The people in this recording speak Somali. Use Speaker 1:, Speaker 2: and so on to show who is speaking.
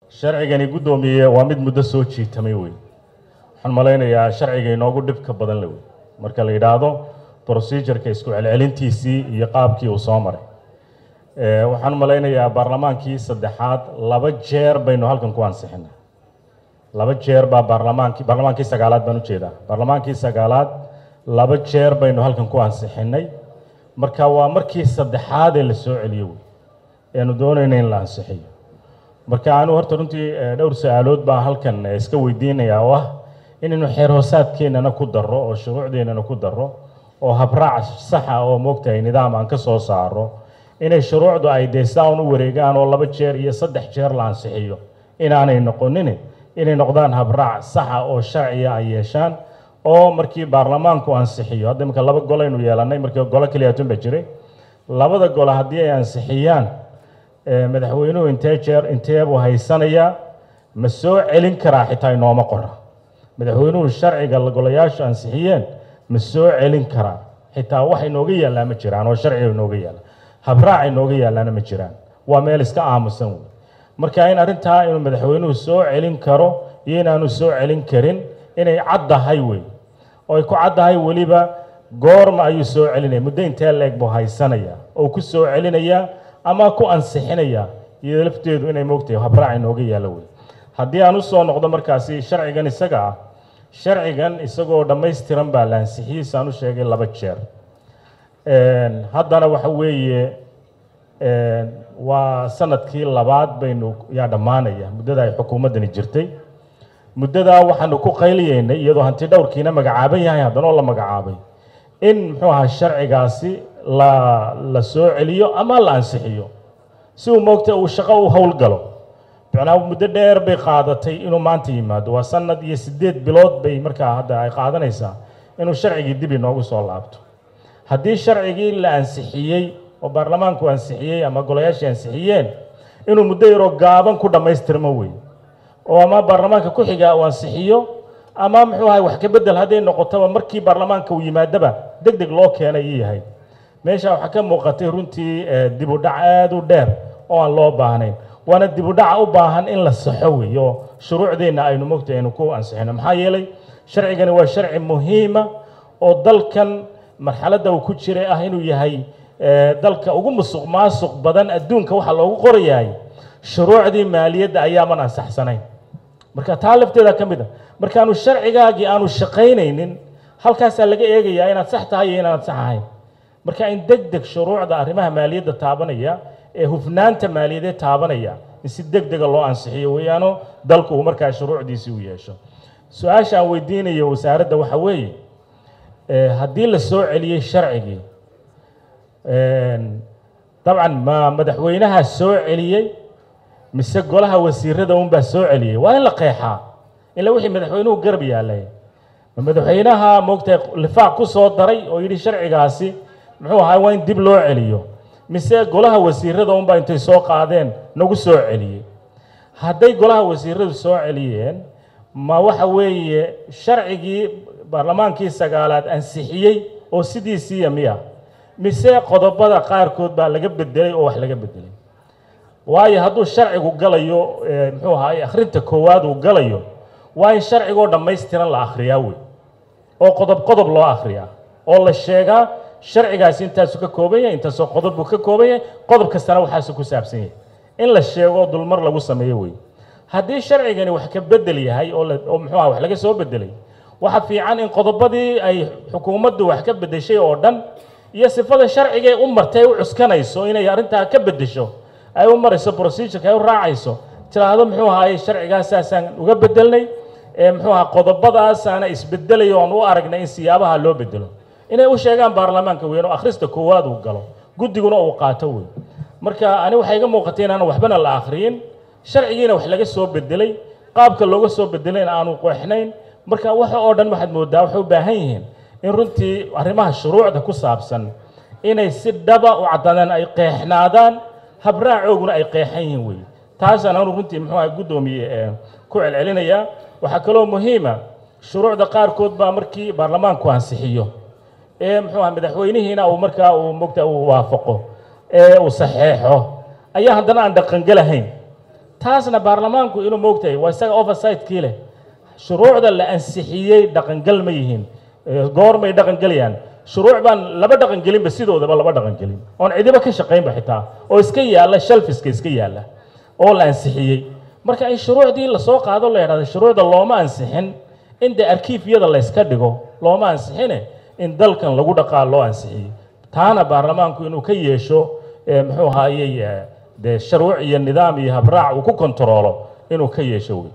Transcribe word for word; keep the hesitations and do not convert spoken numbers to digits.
Speaker 1: sharcigani gudoomiye waa mid muddo soo jiitamay weey waxaan maleynayaa sharciga inoogu dhibka badan leh marka la yiraahdo procedure-ka isku celcelintiisii iyo qaabkii uu soo maray ee waxaan maleynayaa baarlamaankii saddexaad laba jeer baynu halkan ku ansixinay laba jeer baa baarlamaankii baarlamaankii sagaalaad baan u jeedaa baarlamaankii sagaalaad laba jeer baynu halkan ku ansixinay marka waa markii saddexaad ee la soo celiyo eenu doonayna in la ansixiyo marka aanu horta runtii dhowr su'aalood baa halkan iska weydiinaya oo ah inaynu xeer hoosaadkeenana ku darro oo shuruucdeennana ku darro oo habraac sax ah oo moogtahay nidaam aan ka soo saaro inay shuruucdu ay deesaan u wareegaan oo laba jeer iyo saddex jeer la ansixiyo inaanay noqonin inay noqdaan habraac sax ah oo sharci ah ay yeeshaan oo markii baarlamaanku ansixiyo hadda marka laba gol aynu yeelanay markii golo kaliya tun ba jiray labada gol haddii ay ansixiyaan madaxweynuhu intee jeer intee buu haysanayaa ma soo celin karaa xitaa inooma qora madaxweynuhu sharciga la golayaashu ansixiyeen ma soo celin karaa xitaa wax inooga yaallaa ma jiraan oo sharciga inooga yaalla habraac inooga yaallana ma jiraan waa meel iska aamusan wey marka in arrintaa inuu madaxweynuhu soo celin karo iyo inaanu soo celin karin inay caddahay wey oo ay ku caddahay weliba goorma ayuu soo celinaya muddo intee leeg buu haysanayaa oo ku soo celinayaa ama ku ansixinaya iyo lafteedu inay moogtahay habraac inooga yaalla wey haddii aan u soo noqdo markaasi sharcigan isaga ah sharcigan isagoo dhammaystiran baa la ansixiyey saan u sheegay laba jeer haddana waxa weeye waa sanadkii labaad baynu yaa dhammaanaya muddada ay xukuumaddani jirtay muddadaa waxaanu ku qayliyeynay iyadoo hanti dhowrkiina magacaaban yahay haddana oo la magacaabay in muxuu ahaa sharcigaasi la la soo celiyo ama la ansixiyo si uu moogta uu shaqo u howlgalo macnaa muddo dheer bay qaadatay inuu maanta yimaado waa sanad iyo sideed bilood bay markaa hadda ay qaadanaysaa inuu sharcigii dib inoogu soo laabto haddii sharcigii la ansixiyey oo baarlamaanku ansixiyey ama golayaashii ansixiyeen inuu muddo yaroo gaaban ku dhammaystirmo wey oo ama baarlamaanka ku xiga uu ansixiyo ama muxuu ahay wax ka bedel hadday noqotaba markii baarlamaanka uu yimaadaba deg deg loo keenay ii yahay meesha waxaa ka muuqatay runtii dib u dhac aad u dheer oo aan loo baahnayn waana dib u dhac u baahan in la saxo wey oo shuruucdeenna aynu moogtahay aynu ku ansixino maxaa yeelay sharcigani waa sharci muhiima oo dalkan marxaladda uu ku jiray ah inuu yahay dalka ugu musuq maasuq badan adduunka waxa loogu qorayahay shuruucdii maaliyadda ayaaman ansaxsanayn marka taa lafteeda ka mid ah markaanu sharcigaagii aanu shaqaynaynin halkaasaa laga eegayaa inaad sax tahay iyo inaad sax ahayn marka in deg deg shuruucda arrimaha maaliyadda taabanaya ee hufnaanta maaliyadeed taabanaya in si deg dega loo ansixiyo weeyaano dalku uu markaa shuruucdiisii u yeesho su-aasha aan weydiinayo wasaaradda waxa weeye haddii la soo celiyey sharcigii dabcan ma madaxweynaha soo celiyey mise golaha wasiirada unbaa soo celiyey waa in la qeexaa ilaa wixii madaxweynuhu garab yaallay ma madaxweynaha moogtahay lifaaq ku soo daray oo yidhi sharcigaasi muxuu ahaa waa in dib loo celiyo mise golaha wasiirada unbaa intay soo qaadeen nagu soo celiyey hadday golaha wasiiradu soo celiyeen ma waxa weeye sharcigii baarlamaankii sagaalaad ansixiyey oo sidiisiiya miya mise qodobada qaarkood baa laga bedelay oo wax laga bedelay waayo hadduu sharcigu galayo muxuu ahaa akhrinta koowaad uu galayo waa in sharcigoo dhammaystiran la akhriyaa wey oo qodob qodob loo akhriyaa oo la sheegaa sharcigaasi intaasu ka kooban yahay intaasoo qodob buu ka kooban yahay qodob kastana waxaasu ku saabsan yahay in la sheego dulmar lagu sameeyo wey haddii sharcigani wax ka bedel yahay oo oo muxuu ahaa wax laga soo bedelay waxa fiican in qodobadii ay xukuumaddu wax ka bedeshay oo dhan iyo sifada sharciga ay u martay u cuskanayso inay arrintaa ka bedesho ay u marayso procedure-ka ay u raacayso tiraahdo muxuu ahaayey sharcigaasaasaan uga bedelnay ee muxuu ahaa qodobadaasaana isbedelayo oon u aragnay in siyaabaha loo bedelo inay u sheegaan baarlamaanka weyn oo akhrista koowaad uu galo guddiguna uu qaato wey marka ani waxay iga muuqatay inaan waxbana la akhriyin sharcigiina wax laga soo bedelay qaabka looga soo bedelayna aanu qeexnayn marka waxa oo dhan waxaad moodaa waxay u baahan yihiin in runtii arrimaha shuruucda ku saabsan inay si dhaba u caddaadaan ay qeexnaadaan habraacooguna ay qeexan yihiin wey taasaan anu runtii muxuu ahay guddoomiye ku celcelinayaa waxaa kaloo muhiima shuruucda qaarkood baa markii baarlamaanku ansixiyo ee muxuu ahaa madaxweynihiina uu markaa uu mogta uu waafaqo ee uu saxeexo ayaa haddana aan dhaqangelahayn taasna baarlamaanku inuu moogtahay waa isaga oversight kii leh shuruucda la ansixiyey dhaqangal ma yihiin goormay dhaqangalayaan shuruuc baan laba dhaqangelinba sidoodaba laba dhaqangelin oon cidiba ka shaqaynba xitaa oo iska yaalla shalfiska iska yaalla oo la ansixiyey marka ay shuruucdii la soo qaado la yidhahdo shuruucda looma ansixin in dee arkiifyada la iska dhigo looma ansixine in dalkan lagu dhaqaa loo ansixiyey taana baarlamaanku inuu ka yeesho muxuu ahaayey dee shuruuc iyo nidaam iyo habraac uu ku kontaroolo inuu ka yeesho wey